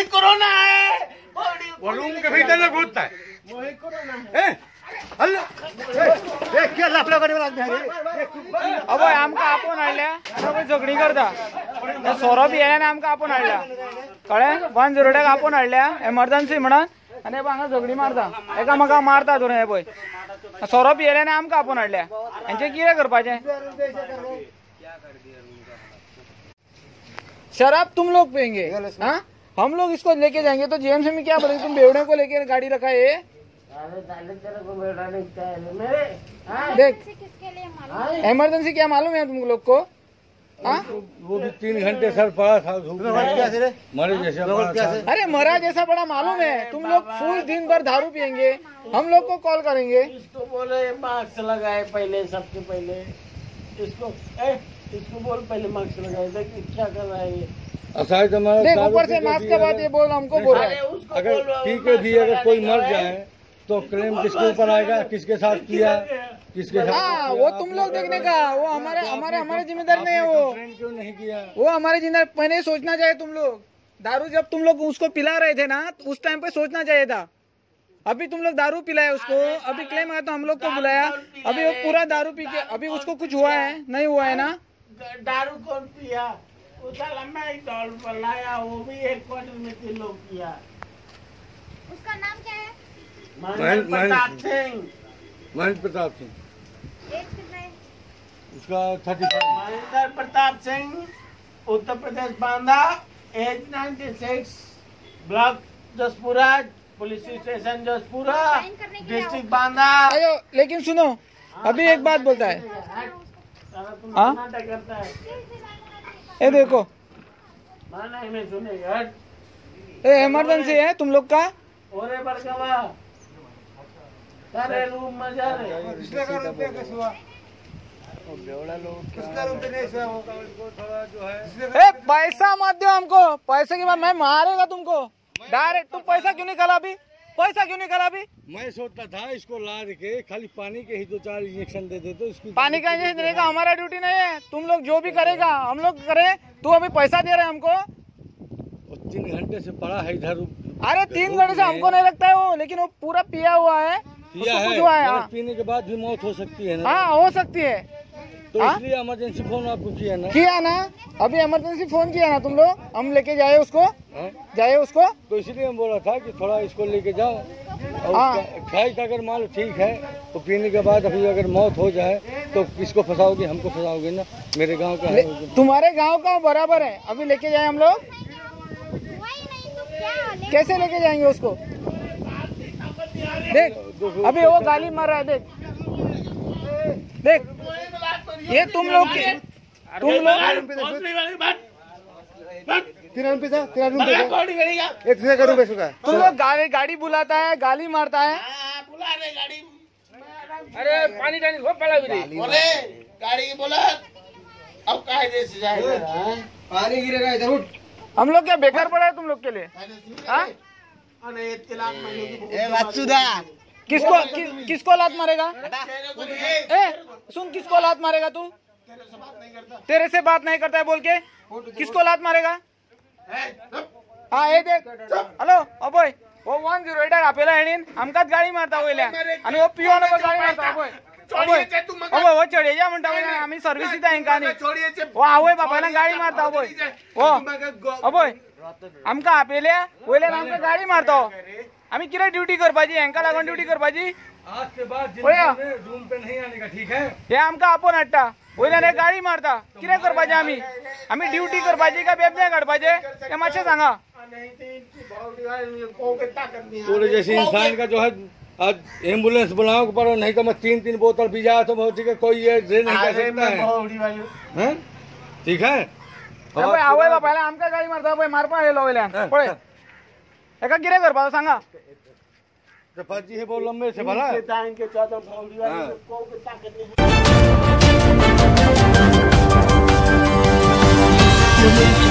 मोहित corona है, वो room के भीतर न घुसता है। मोहित कोरोना है। क्या लफड़ा करने वाला आदमी है? अब आमकां आपोवन हाडल्या कोण झगडी करता। सौरभ येल्यान आमकां आपोवन हाडल्या कळ्ळें 108 आपोवन हाडल्या एमर्जन्सी म्हणून आनी हांगा झगडी मारता एकामेकाक मारता धरून हे पळय। सौरभ येल्यान आमकां आपोवन हाडल्या हेंचे कितें करपाचें? शराब तुम लोग पिएंगे हाँ? हम लोग इसको लेके जाएंगे तो जीएमसी में क्या बोलेंगे? तुम बेवड़े को लेके गाड़ी रखा है। देख इमरजेंसी क्या मालूम है तुम लोग को? वो भी 3 घंटे सर पड़ा था मरे जैसा पड़ा था। अरे मरा जैसा बड़ा मालूम है। तुम लोग फुल दिन भर दारू पियेंगे, हम लोग को कॉल करेंगे। इसको बोले मास्क लगाए पहले, सबसे पहले इसको बोल पहले मास्क लगाए। क्या कर रहा है ये? देख ऊपर से मास्क का बात ये बोल हमको बोल रहा है। अगर पी के भी अगर कोई मर जाए तो क्लेम किसके ऊपर आएगा? किसके साथ किया, किसके साथ? हाँ वो तुम लोग देखने का, वो हमारे जिम्मेदारी नहीं है। वो क्यों नहीं किया? वो हमारे जिम्मेदारी पहले सोचना चाहिए। तुम लोग दारू जब तुम लोग उसको पिला रहे थे ना उस टाइम पे सोचना चाहिए था। अभी तुम लोग दारू पिलाए उसको, अभी क्लेम आया तो हम लोग को बुलाया। अभी वो पूरा दारू पी के अभी उसको कुछ हुआ है नहीं हुआ है ना? दारू कौन पिया? उसका लंबा ही दौड़ पर लाया, वो भी एक क्वार्टर में 3 लोग पिया। उसका नाम क्या है? महेंद्र प्रताप सिंह। महेंद्र प्रताप सिंह एज कितना है? उसका 35। Mahendra Pratap Singh Uttar Pradesh Banda, age 96, block Jaspura, police station Jaspura, district Banda. अयो लेकिन सुनो अभी एक बात बोलता है। हाँ नाटक करता है। ये देखो माना में सुनेगा। ये इमरजेंसी है तुम लोग का। ओरे बड़कवा सारे रूम में जा रहे। पैसा मत दो हमको, पैसे के बाद मैं मारेगा तुमको डायरेक्ट। तुम पैसा क्यों निकाला अभी? पैसा क्यों निकाला अभी? मैं सोचता था इसको लाद के खाली पानी के ही 2-4 इंजेक्शन दे देते इसकी। पानी का इंजेक्शन देने का हमारा ड्यूटी नहीं है। तुम लोग जो भी करेगा हम लोग करें। तू अभी पैसा दे रहे हमको। 3 घंटे से पड़ा है इधर। अरे 3 घंटे से हमको नहीं लगता है वो, लेकिन वो पूरा पिया हुआ है। पिया उसको है, कुछ हुआ है। हाँ। पीने के बाद भी मौत हो सकती है ना। हाँ हो सकती है। तो इसलिए इमरजेंसी फोन आपको किया ना। किया ना, अभी इमरजेंसी फोन किया ना तुम लोग। हम लेके जाए उसको, जाए उसको। तो इसलिए हम बोला था कि थोड़ा इसको लेके जाओ। और खाई का अगर मान लो ठीक है तो पीने के बाद अभी अगर मौत हो जाए तो किसको फंसाओगे? हमको फंसाओगे ना। मेरे गांव का है। तुम्हारे गांव का बराबर है। अभी लेके जाए हम लोग। कैसे लेके जाएंगे उसको? देख अभी वो गाली मार रहा है। देख ये तुम लोग गाड़ी बुलाता है, गाली मारता है। बुला रहे गाड़ी। अरे पानी गाड़ी बोला अब कायदे से जाएगा। पानी गिरेगा इधर उठ। हम लोग क्या बेकार पड़ा है तुम लोग के लिए? किसको लात मारेगा? सुन किसको लात मारेगा तू? तेरे से बात नहीं करता है बोल के किसको लात मारेगा? हाँ ये देख हॅलो अभय वो 108 आपल्याला हेणीन आमकाच गाडी मारता वयल्या आणि वो पिओन को गाडी मारता अभय वो चढे जा म्हणता वयल्या आम्ही सर्व्हिस दिता हेंका नी वो आवय बापायला गाडी मारता अभय हो अभय आमका आपल्या वयल्यान आमका गाडी मारता आम्ही किती ड्यूटी करपाची हेंका लागून ड्यूटी करपाची आज के बाद रूम पे नहीं आने का ठीक है। हे आमका आपण हाडटा वयल्यान गाडी मारता किती करपाचे आम्ही आम्ही ड्यूटी करपाची का बेबने काढपाचे ते मातशें सांगा। थोड़े जैसे इंसान का जो है आज एम्बुलेंस बुलाओ के पड़ो नहीं तो मैं 3-3 बोतल पी जाए तो बहुत ठीक है कोई ये ड्रेन नहीं कर सकता है ठीक है। आवय बापायला आमका गाडी मारता पळय मारपा आयलो वयल्यान पळय एका कितें करपाचो सांगा। फर्जी है बहुत लंबे से भला इनके 14 भौड़ी वाले को ताकत नहीं।